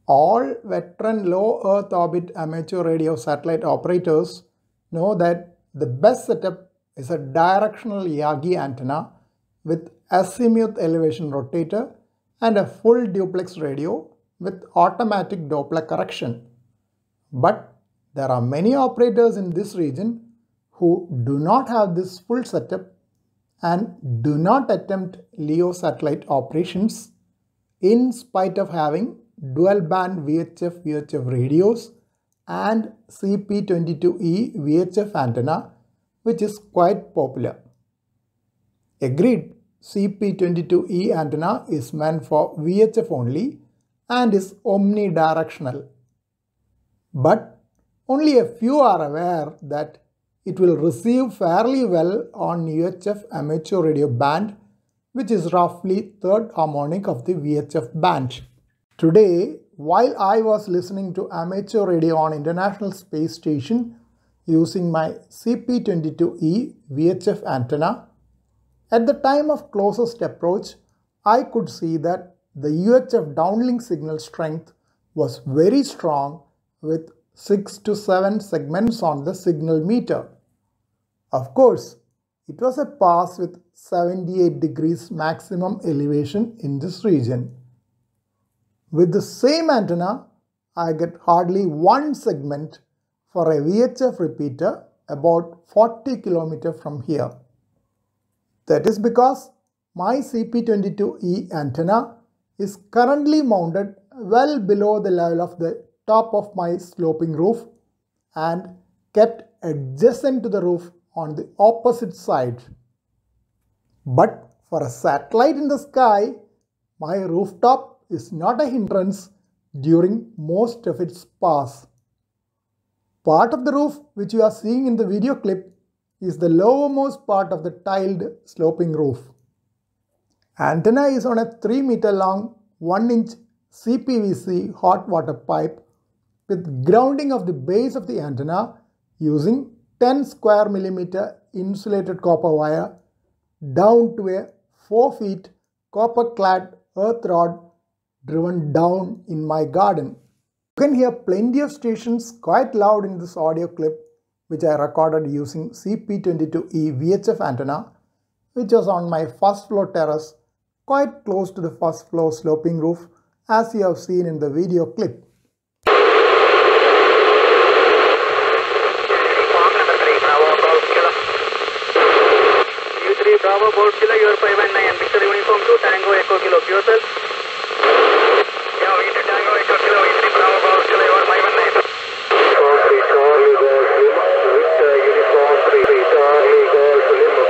All veteran low Earth orbit amateur radio satellite operators know that the best setup is a directional Yagi antenna with azimuth elevation rotator and a full duplex radio with automatic Doppler correction. But there are many operators in this region who do not have this full setup and do not attempt LEO satellite operations in spite of having dual band VHF radios and CP22E VHF antenna, which is quite popular. Agreed, CP22E antenna is meant for VHF only and is omnidirectional. But only a few are aware that it will receive fairly well on UHF amateur radio band, which is roughly third harmonic of the VHF band. Today, while I was listening to amateur radio on International Space Station using my CP22E VHF antenna, at the time of closest approach, I could see that the UHF downlink signal strength was very strong with 6 to 7 segments on the signal meter. Of course, it was a pass with 78 degrees maximum elevation in this region. With the same antenna, I get hardly one segment for a VHF repeater about 40 km from here. That is because my CP22E antenna is currently mounted well below the level of the top of my sloping roof and kept adjacent to the roof on the opposite side. But for a satellite in the sky, my rooftop is not a hindrance during most of its pass. Part of the roof which you are seeing in the video clip is the lowermost part of the tiled sloping roof. Antenna is on a 3 meter long 1-inch CPVC hot water pipe with grounding of the base of the antenna using 10 square millimeter insulated copper wire down to a 4 feet copper clad earth rod driven down in my garden. You can hear plenty of stations quite loud in this audio clip which I recorded using CP22E VHF antenna, which was on my first floor terrace quite close to the first floor sloping roof, as you have seen in the video clip. Bravo, Bolt Kilo, you are 519, Victor Uniform 2, Tango Echo Kilo, yourself. Yeah, we did Tango Echo Kilo, E3 Bravo, Bolt Kilo, you are 519. Charlie, Charlie, Golf Lima, Victor Uniform 3, Charlie, Golf Lima.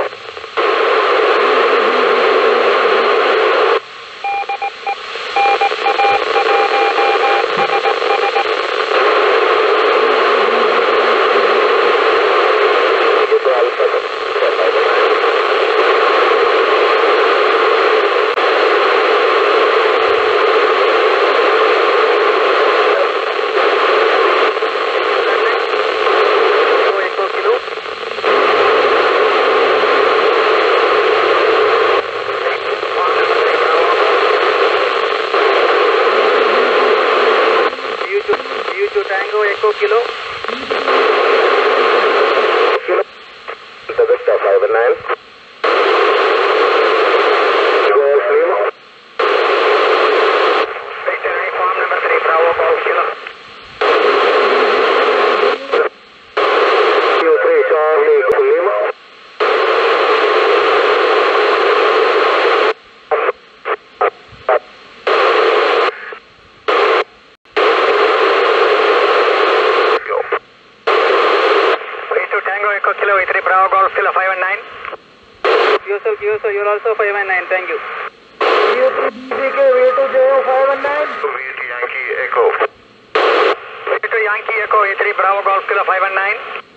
Tango Echo Kilo. The Victor 519. Golf Lima. Victor Uniform number 3 Bravo Golf Kilo. U3 Charlie Lima. Kilo E3 Bravo Golf Kilo 519. Yourself, you're also 519, thank you. V2 JO 519. V2 Yankee Echo. V2 Yankee Echo E3 Bravo Golf Kilo 519.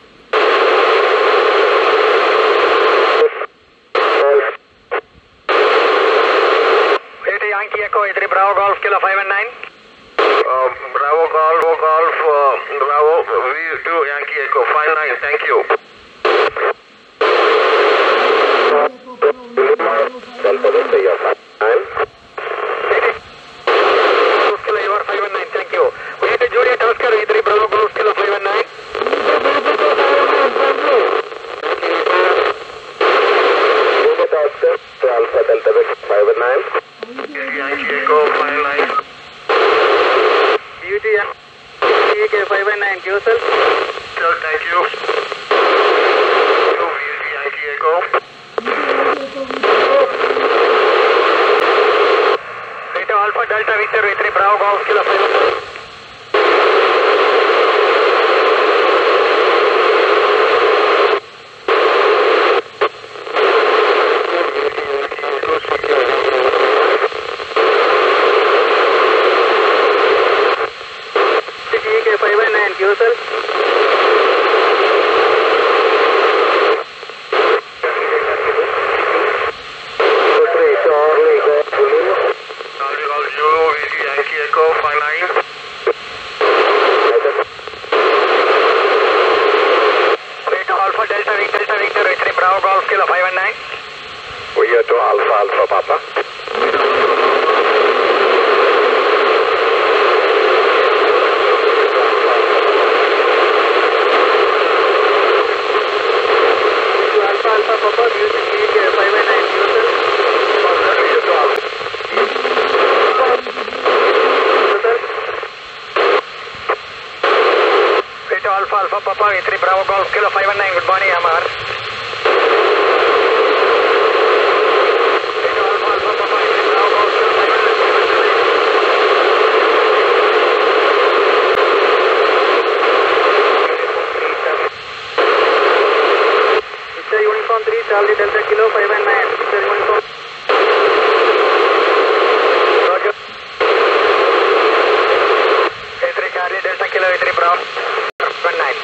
V2 Yankee Echo E3 Bravo Golf Kilo 519. Bravo Golf Bravo V2 Yankee Echo 59, thank you. You are 519, thank you. yourself. Sir, thank you. VHF Echo. Rito Alpha Delta Victor V3 Bravo Golf Kilo 5. Yourself. Charlie Golf Zulu, VHF Echo 59. Rito Alpha Delta Victor V3 Bravo Golf Kilo 519. We are to Alpha Papa. Papa, music lead 519 yourself. Rito Alpha Papa V3 Bravo Golf Kilo 519. Good morning, Amar. Rito Alpha Papa V3 Bravo Golf Kilo 519. Uniform 3 Charlie Delta Kilo 519. Picture uniform. Roger. A3 Charlie Delta Kilo A3 Bravo 19.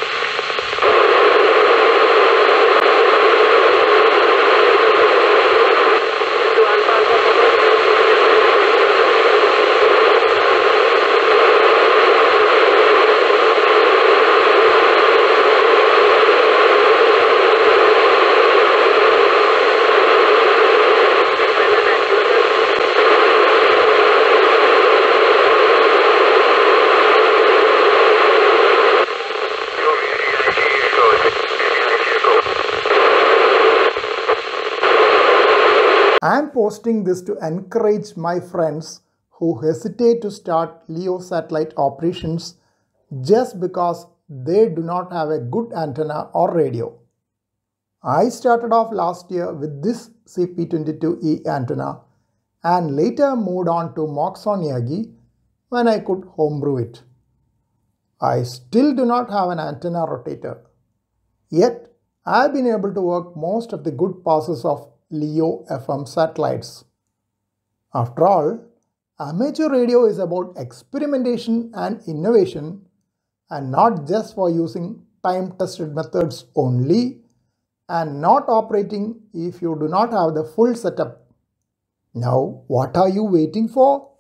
I am posting this to encourage my friends who hesitate to start LEO satellite operations just because they do not have a good antenna or radio. I started off last year with this CP22E antenna and later moved on to Moxon Yagi when I could homebrew it. I still do not have an antenna rotator. Yet, I have been able to work most of the good passes of LEO FM satellites. After all, amateur radio is about experimentation and innovation and not just for using time-tested methods only and not operating if you do not have the full setup. Now, what are you waiting for?